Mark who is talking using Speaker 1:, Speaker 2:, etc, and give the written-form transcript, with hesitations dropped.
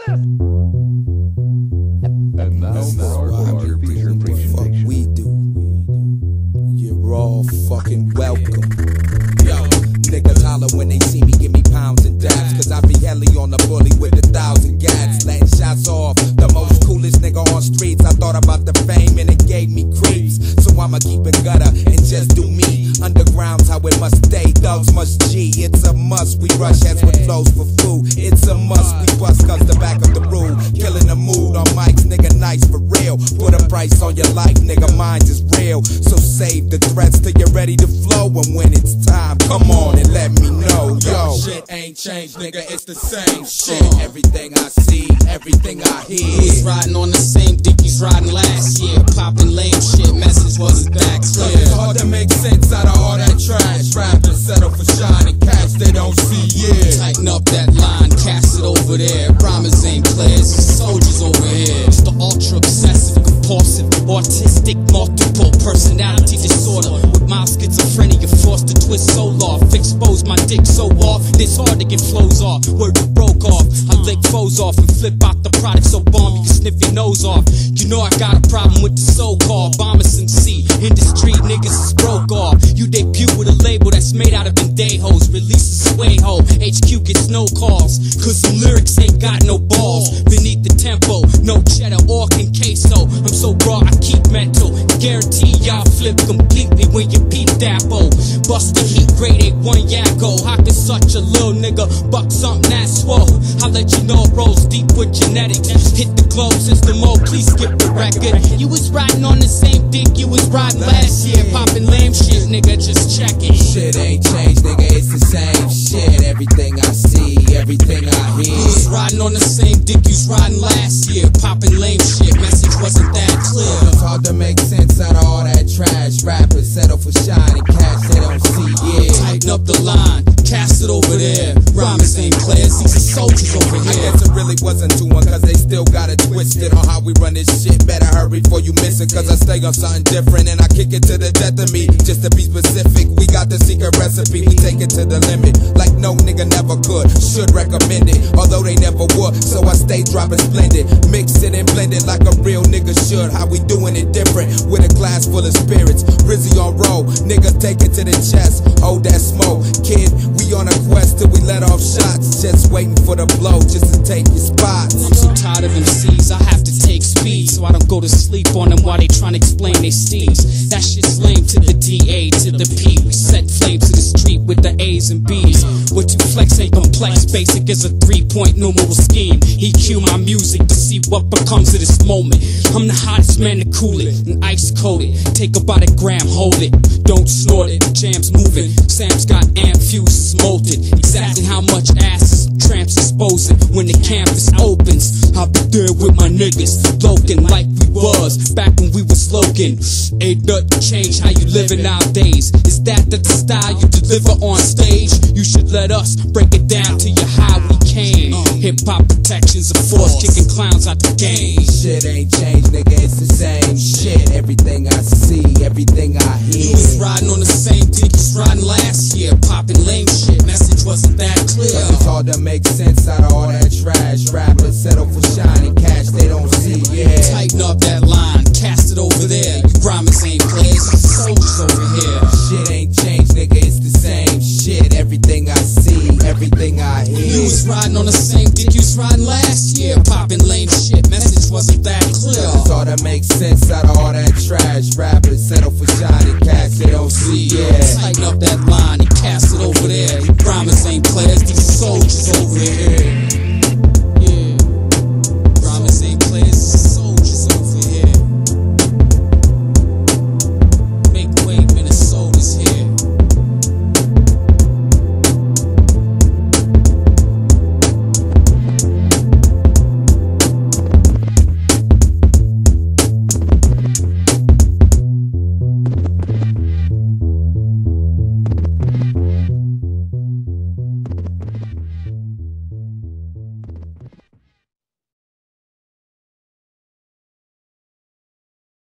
Speaker 1: And now for our feature presentation.
Speaker 2: We do. You're all fucking welcome. Yo, niggas holler when they see me, give me pounds and dabs. Cause I be heli on the bully with 1,000 gats. Letting shots off, the most coolest nigga on streets. I thought about the fame and it gave me creeps. So I'ma keep it gutter and just do me. Underground's how it must stay, thugs must G. It's a must, we rush heads with flows for food. It's a must, we bust cause the back of the rule. Killing the mood on mics, nigga nice for real. Put a price on your life, nigga, mine is real. So save the threats till you're ready to flow. And when it's time, come on and let me know. Yo, shit ain't changed, nigga, it's the same shit. Everything I see, everything I hear.
Speaker 3: You was riding on the same dick you was riding last year. Popping lame shit, message wasn't that clear.
Speaker 2: It's hard to make sense out of all that trash. Rappers settle for shining cash they don't see, yeah.
Speaker 3: Tighten up that line, cast it over there. Rhymers ain't players, it's soldiers over here. It's the ultra obsessive, compulsive, autistic, multiple personality disorder. With mild schizophrenia, forced to twist so off. Expose my dick so off, it's hard to get flows off. Word broke off, I lick foes off and flip out the product so bomb you can sniff your nose off. You know I got a problem with the so-called bombers and C. Industry niggas is broke off. You debut with a label that's made out of vendejos. Release a sway ho, HQ gets no calls. Cause some lyrics ain't got no balls. Beneath the tempo, no cheddar or queso. I'm so raw, I keep mental. Guarantee y'all flip completely when you beat D.A.P.O. Bust the heat, grade A1 Yakko. How can such a little nigga buck something that's swole? I'll let you know it rolls deep with genetics. Hit the globe system, oh please skip the record. You was riding on the same dick you was riding last year. Popping lame shit, nigga, just check it.
Speaker 2: Shit ain't changed, nigga, it's the same shit. Everything I see, everything I hear.
Speaker 3: You was riding on the same dick you was riding last year. Popping lame shit, message wasn't that clear.
Speaker 2: It's hard to make sense out of all that trash. Rappers settle for shining cash they don't see, yeah.
Speaker 3: Tighten up the line, cast it over there. Rhymers ain't players, these are soldiers over
Speaker 2: I
Speaker 3: here.
Speaker 2: guess it really wasn't too one, cause they still got it twisted on how we run this shit. Better hurry before you miss it, cause I stay on something different and I kick it to the death of me. Just to be specific, we got the secret recipe, we take it to the limit. Like no nigga never could, should recommend it, although they never would. So I stay dropping splendid, mix it and blend it like a real nigga should. How we doing it different, with a glass full of spirits. Rizzy on roll, niggas take it to the chest, hold that smoke. Kid, we on a quest till we let off shots, just waiting for the blow, just to take your spots.
Speaker 3: I'm so tired of MCs, I have to take speed, so I don't go to sleep on them while they tryna explain they steeds. That shit's lame to the D.A. to the P. We set flames to the street with the A's and B's. What you flex ain't complex, basic as a 3-point numeral scheme. EQ my music to see what becomes of this moment. I'm the hottest man to cool it, and ice coat it. Take about a gram, hold it, don't snort it. Jam's moving, Sam's got amp fuses molted. Exactly how much ass is tramps exposing when the campus opens. I'll be there with my niggas, loking like we was back when we was slogan. Ain't nothing changed how you living nowadays. Is that the style you deliver on stage? You should let us break it down to you how we came. Hip-hop protection's a force, kicking clowns out the game.
Speaker 2: Shit ain't changed, nigga, it's the same shit. Everything I see, everything I hear.
Speaker 3: You was riding on the same dick you was riding last year. Popping lame shit, message wasn't that clear.
Speaker 2: It's hard to make sense out of all that trash. Rappers settle for shining cash they don't see, yeah.
Speaker 3: Tighten up that line, cast it over there. You rhymers ain't players, you soldiers over here.
Speaker 2: Shit ain't changed, nigga, it's the same shit. Everything I see, everything I hear.
Speaker 3: You was riding on the same dick you was riding last year. Popping lame shit, message wasn't that clear.
Speaker 2: It's hard to make sense out of all that trash. Rappers settle for shining cash they don't see, yeah.